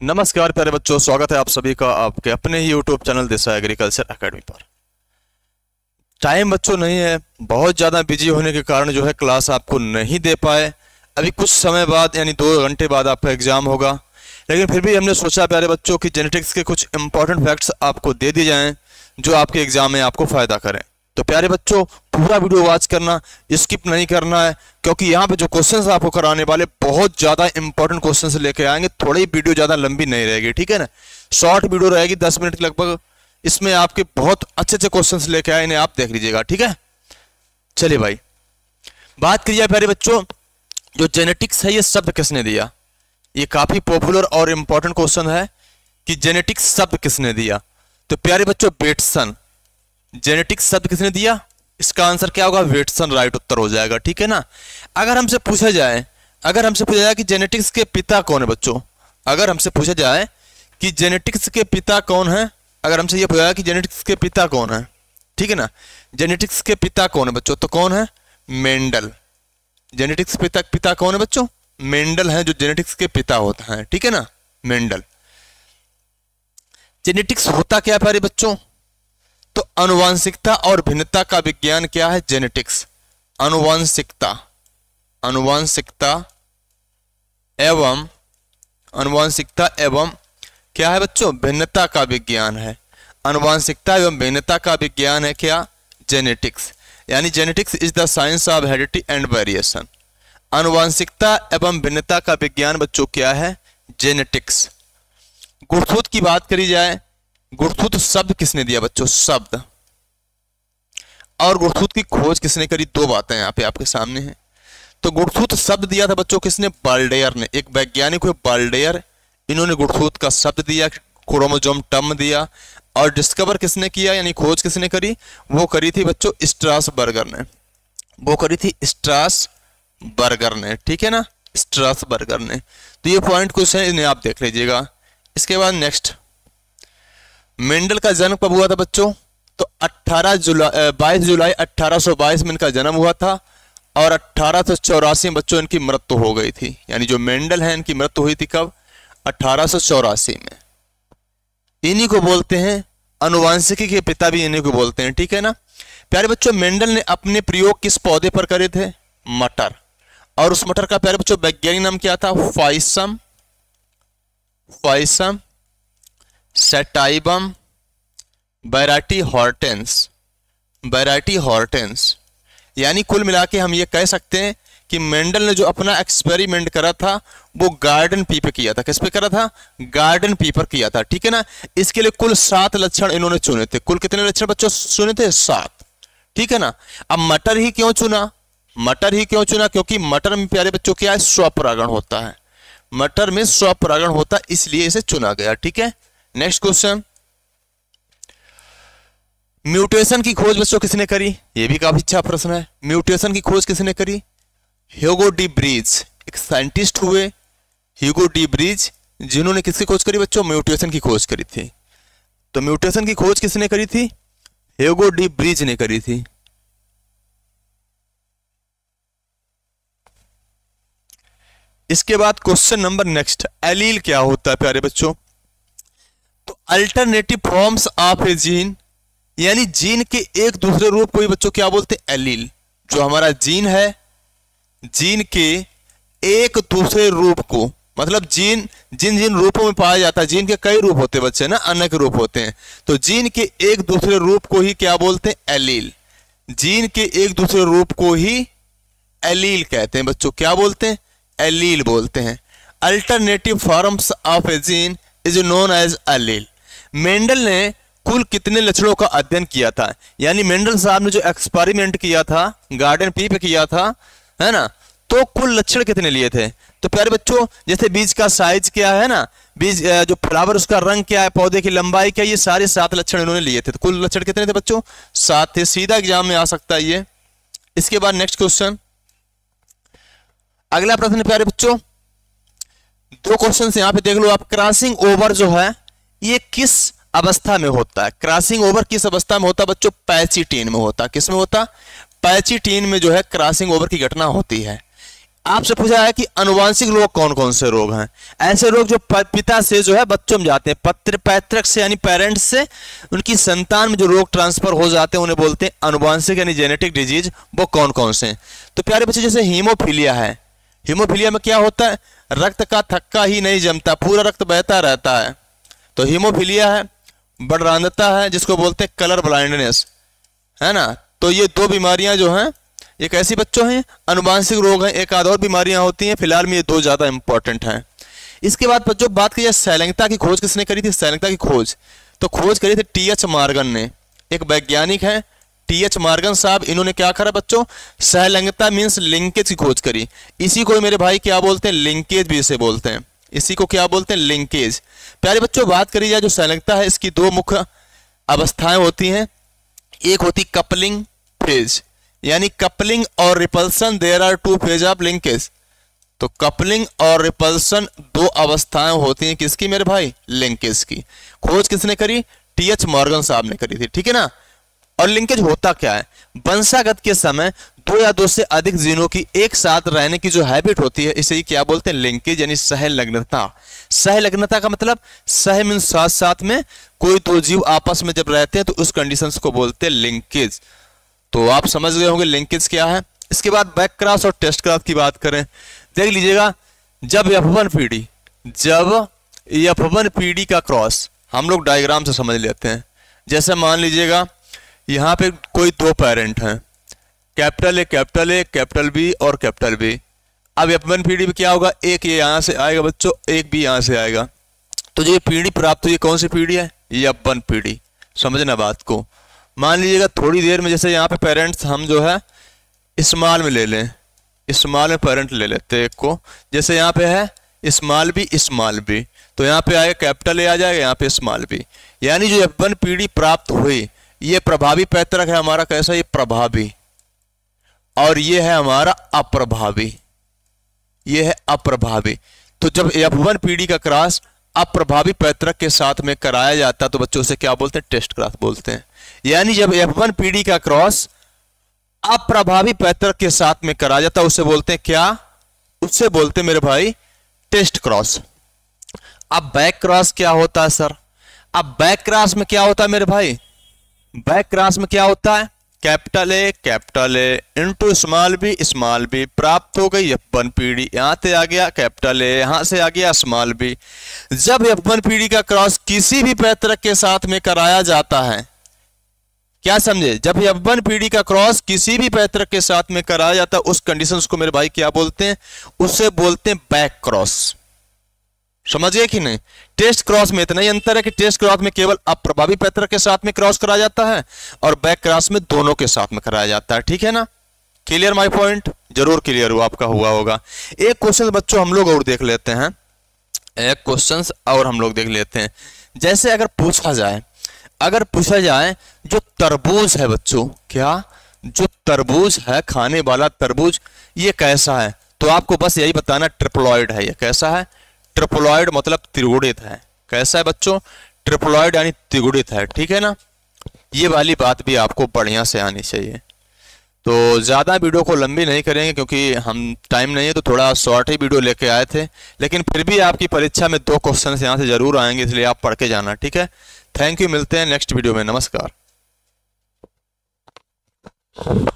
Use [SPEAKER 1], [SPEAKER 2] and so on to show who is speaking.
[SPEAKER 1] नमस्कार प्यारे बच्चों, स्वागत है आप सभी का आपके अपने ही YouTube channel Disha agriculture academy पर। टाइम बच्चों नहीं है, बहुत ज़्यादा बिजी होने के कारण जो है क्लास आपको नहीं दे पाए। अभी कुछ समय बाद यानी 2 घंटे बाद आपका एग्जाम होगा, लेकिन फिर भी हमने सोचा प्यारे बच्चों की जेनेटिक्स के कुछ इंपॉर्टेंट फैक्ट्स आपको दे दिए जाएं जो आपके एग्जाम में आपको फ़ायदा करें। तो प्यारे बच्चों पूरा वीडियो वॉच करना, स्किप नहीं करना है, क्योंकि यहाँ पे जो क्वेश्चंस आपको कराने वाले बहुत ज़्यादा इंपॉर्टेंट क्वेश्चंस लेके आएंगे। थोड़ी वीडियो ज़्यादा लंबी नहीं रहेगी, ठीक है ना, शॉर्ट वीडियो रहेगी 10 मिनट की लगभग। इसमें आपके बहुत अच्छे अच्छे क्वेश्चंस लेके आए, इन्हें आप देख लीजिएगा, ठीक है। चलिए भाई बात करिए प्यारे बच्चों, जो जेनेटिक्स है ये शब्द किसने दिया। ये काफ़ी पॉपुलर और इंपॉर्टेंट क्वेश्चन है कि जेनेटिक्स शब्द किसने दिया। तो प्यारे बच्चों बेटसन, जेनेटिक्स शब्द किसने दिया, इसका आंसर क्या होगा, वेटसन राइट उत्तर हो जाएगा, ठीक है ना। अगर हमसे पूछा जाए कि जेनेटिक्स के पिता कौन है बच्चों, अगर हमसे पूछा जाए कि जेनेटिक्स के पिता कौन है, अगर हमसे ये पूछा जाए कि जेनेटिक्स के पिता कौन है, ठीक है ना, जेनेटिक्स के पिता कौन है बच्चों, तो कौन है, मेंडल। जेनेटिक्स पिता कौन है बच्चों, मेंडल है जो जेनेटिक्स के पिता होता है, ठीक है ना, मेंडल। जेनेटिक्स होता क्या है प्यारे बच्चों, तो अनुवांशिकता और भिन्नता का विज्ञान क्या है, जेनेटिक्स। अनुवांशिकता एवं क्या है बच्चों, भिन्नता का विज्ञान है। अनुवांशिकता एवं भिन्नता का विज्ञान है क्या, जेनेटिक्स। यानी genetics is the science of heredity and variation. अनुवांशिकता एवं भिन्नता का विज्ञान बच्चों क्या है, जेनेटिक्स। गुणसूत्र की बात करी जाए, गुणसूत्र शब्द किसने दिया बच्चों, शब्द। और गुणसूत्र की खोज किसने करी, दो बातें यहाँ पे आपके सामने हैं। तो गुणसूत्र शब्द दिया था बच्चों किसने, बाल्डेयर ने। एक वैज्ञानिक हुए बाल्डेयर, इन्होंने गुणसूत्र का शब्द दिया, क्रोमोसोम टर्म दिया। और डिस्कवर किसने किया यानी खोज किसने करी, वो करी थी बच्चों स्ट्रासबर्गर ने, ठीक है ना, स्ट्रासबर्गर ने। तो ये पॉइंट कुछ है, इन्हें आप देख लीजिएगा। इसके बाद नेक्स्ट, मेंडल का जन्म कब हुआ था बच्चों, तो 22 जुलाई 1822 में इनका जन्म हुआ था और 1884 में बच्चों इनकी मृत्यु हो गई थी। यानी जो मेंडल है इनकी मृत्यु हुई थी कब, 1884 में। इन्हीं को बोलते हैं अनुवांशिकी के पिता, भी इन्हीं को बोलते हैं, ठीक है ना। प्यारे बच्चों मेंडल ने अपने प्रयोग किस पौधे पर करे थे, मटर। और उस मटर का प्यारे बच्चों वैज्ञानिक नाम क्या था, फाइसम सेटाइबम वैरायटी हॉर्टेंस। यानी कुल मिला के हम ये कह सकते हैं कि मेंडल ने जो अपना एक्सपेरिमेंट करा था वो गार्डन पी पे किया था। किस पे करा था, गार्डन पी पर किया था, ठीक है ना। इसके लिए कुल 7 लक्षण इन्होंने चुने थे। कुल कितने लक्षण बच्चों चुने थे, 7, ठीक है ना। अब मटर ही क्यों चुना, क्योंकि मटर में प्यारे बच्चों क्या है, स्वपरागण होता है। मटर में स्वपरागण होता है, इसलिए इसे चुना गया, ठीक है। नेक्स्ट क्वेश्चन, म्यूटेशन की खोज बच्चों किसने करी, यह भी काफी अच्छा प्रश्न है। म्यूटेशन की खोज किसने करी, ह्यूगो डी ब्रीज। एक साइंटिस्ट हुए ह्यूगो डी ब्रीज, जिन्होंने किसकी खोज करी बच्चों, म्यूटेशन की खोज करी थी। तो म्यूटेशन की खोज किसने करी थी, ह्यूगो डी ब्रीज ने करी थी। इसके बाद क्वेश्चन नंबर नेक्स्ट, एलील क्या होता है प्यारे बच्चों, तो alternative forms of a gene, यानी जीन के एक दूसरे रूप को ही बच्चों क्या बोलते हैं, एलील। जो हमारा जीन है, जीन के एक दूसरे रूप को, मतलब जिन जिन रूपों में पाया जाता है, जीन के कई रूप होते हैं बच्चे ना, अनेक रूप होते हैं। तो जीन के एक दूसरे रूप को ही क्या बोलते हैं, एलील। जीन के एक दूसरे रूप को ही एलील कहते हैं बच्चों, क्या बोलते हैं, एलील बोलते हैं। Alternative forms of a gene is known as allele. Mendel ने कुल कितने लक्षणों का अध्ययन किया था, यानी मेंडल साहब ने जो एक्सपेरिमेंट किया था गार्डन पी पे किया था, है ना, तो कुल लक्षण कितने लिए थे। तो प्यारे बच्चों जैसे बीज का साइज क्या है ना, बीज जो फ्लावर उसका रंग क्या है, पौधे की लंबाई क्या, ये सारे 7 लक्षण इन्होंने लिए थे। तो कुल लक्षण कितने थे बच्चों, 7 थे। सीधा एग्जाम में आ सकता है ये। इसके बाद नेक्स्ट क्वेश्चन, अगला प्रश्न प्यारे बच्चों, 2 क्वेश्चन यहां पे देख लो आप। क्रॉसिंग ओवर जो है ये किस अवस्था में होता है, क्रॉसिंग ओवर किस अवस्था में होता है बच्चों, पैचिटीन में होता है। किस में होता, पैचिटीन में जो है क्रॉसिंग ओवर की घटना होती है। आपसे पूछा है कि अनुवांशिक रोग कौन कौन से रोग हैं। ऐसे रोग जो पिता से जो है बच्चों में जाते हैं, पैतृक से यानी पेरेंट्स से उनकी संतान में जो रोग ट्रांसफर हो जाते हैं उन्हें बोलते हैं अनुवांशिक यानी जेनेटिक डिजीज। वो कौन कौन से हैं? तो प्यारे बच्चे जैसे हीमोफीलिया है। हीमोफीलिया में क्या होता है? रक्त का थक्का ही नहीं जमता, पूरा रक्त बहता रहता है, तो हीमोफीलिया है। बड़रांधता है जिसको बोलते हैं कलर ब्लाइंडनेस, है ना। तो ये दो बीमारियां जो हैं एक ऐसी बच्चों हैं अनुवांशिक रोग हैं। एक आध और बीमारियां होती हैं, फिलहाल में ये दो ज्यादा इंपॉर्टेंट हैं। इसके बाद बच्चों बात की जाए सैलंगता की खोज किसने करी थी? सैलंगता की खोज तो खोज करी थी टी.एच. मॉर्गन ने, एक वैज्ञानिक है टी.एच. मॉर्गन साहब। इन्होंने क्या करा बच्चों? सैलंगता मीन्स लिंकेज की खोज करी। इसी को मेरे भाई क्या बोलते हैं? लिंकेज भी इसे बोलते हैं। इसी को क्या बोलते हैं? लिंकेज। प्यारे बच्चों बात करी जाए जो सैलंगता है इसकी दो मुख्य अवस्थाएं होती हैं। एक होती कपलिंग फेज, यानी कपलिंग और repulsion, there are two phase of linkage. तो कपलिंग और रिपल्सन दो अवस्थाएं होती हैं किसकी मेरे भाई? लिंकेज की। खोज किसने करी? टी.एच. मॉर्गन साहब ने करी थी, ठीक है ना। और लिंकेज होता क्या है? वंशागत के समय दो या दो से अधिक जीनों की एक साथ रहने की जो हैबिट होती है इसे क्या बोलते हैं? लिंकेज यानी सहलग्नता। सहलग्नता का मतलब सह मीन्स साथ साथ में, कोई दो जीव आपस में जब रहते हैं तो उस कंडीशंस को बोलते हैं लिंकेज। तो आप समझ गए होंगे लिंकेज क्या है। इसके बाद बैक क्रॉस और टेस्ट क्रॉस की बात करें, देख लीजिएगा जब F1 पीढ़ी का क्रॉस, हम लोग डायग्राम से समझ लेते हैं। जैसे मान लीजिएगा यहाँ पे कोई दो पेरेंट हैं, कैपिटल ए, कैपिटल बी और कैपिटल बी। अब F1 पीढ़ी में क्या होगा? एक ये यहाँ से आएगा बच्चों, एक भी यहाँ से आएगा, तो जो ये पीढ़ी प्राप्त हुई कौन सी पीढ़ी है? ये F1 पीढ़ी। समझना बात को। मान लीजिएगा थोड़ी देर में जैसे यहाँ पे पेरेंट्स हम जो है स्मॉल में ले लें, स्मॉल में पेरेंट ले लेते हैं एक को, जैसे यहाँ पे है स्मॉल बी, तो यहाँ पे आएगा कैपिटल ए आ जाएगा, यहाँ पे स्मॉल बी। यानी जो F1 पीढ़ी प्राप्त हुई ये प्रभावी पैतृक है हमारा, कैसा? ये प्रभावी, और ये है हमारा अप्रभावी, ये है अप्रभावी। तो जब F1 पीढ़ी का क्रॉस अप्रभावी पैतृक के साथ में कराया जाता तो बच्चों से क्या बोलते हैं? टेस्ट क्रॉस बोलते हैं। यानी जब F1 पीढ़ी का क्रॉस अप्रभावी पैतृक के साथ में कराया जाता उसे बोलते हैं क्या? उससे बोलते हैं मेरे भाई टेस्ट क्रॉस। अब बैक क्रॉस क्या होता है सर? अब बैक क्रॉस में क्या होता है मेरे भाई? बैक क्रॉस में क्या होता है? Capital A into small b प्राप्त हो गई F1 पीढ़ी। यहां से आ गया कैपिटल ए, यहां से आ गया स्मॉल बी। जब F1 पीढ़ी का क्रॉस किसी भी पैतृक के साथ में कराया जाता है, क्या समझे? जब F1 पीढ़ी का क्रॉस किसी भी पैतृक के साथ में कराया जाता है उस कंडीशंस को मेरे भाई क्या बोलते हैं? उसे बोलते हैं बैक क्रॉस। समझ गए कि नहीं? टेस्ट क्रॉस में इतना ही अंतर है कि टेस्ट क्रॉस में केवल अप्रभावी पैतृक के साथ में क्रॉस कराया जाता है और बैक क्रॉस में दोनों के साथ में कराया जाता है, ठीक है ना। Clear my point? जरूर क्लियर हुआ आपका, हुआ होगा। एक क्वेश्चन बच्चों हम लोग और देख लेते हैं, एक क्वेश्चन और हम लोग देख लेते हैं। जैसे अगर पूछा जाए जो तरबूज है बच्चों, क्या? जो तरबूज है, खाने वाला तरबूज, ये कैसा है? तो आपको बस यही बताना ट्रिप्लॉइड है। ये कैसा है? ट्रिप्लॉइड मतलब त्रिगुणित है। कैसा है बच्चों? ट्रिप्लॉइड यानी त्रिगुणित है, ठीक है ना। ये वाली बात भी आपको बढ़िया से आनी चाहिए। तो ज़्यादा वीडियो को लंबी नहीं करेंगे क्योंकि हम टाइम नहीं है, तो थोड़ा शॉर्ट ही वीडियो लेके आए थे, लेकिन फिर भी आपकी परीक्षा में 2 क्वेश्चन यहाँ से जरूर आएंगे, इसलिए आप पढ़ के जाना, ठीक है। थैंक यू, मिलते हैं नेक्स्ट वीडियो में। नमस्कार।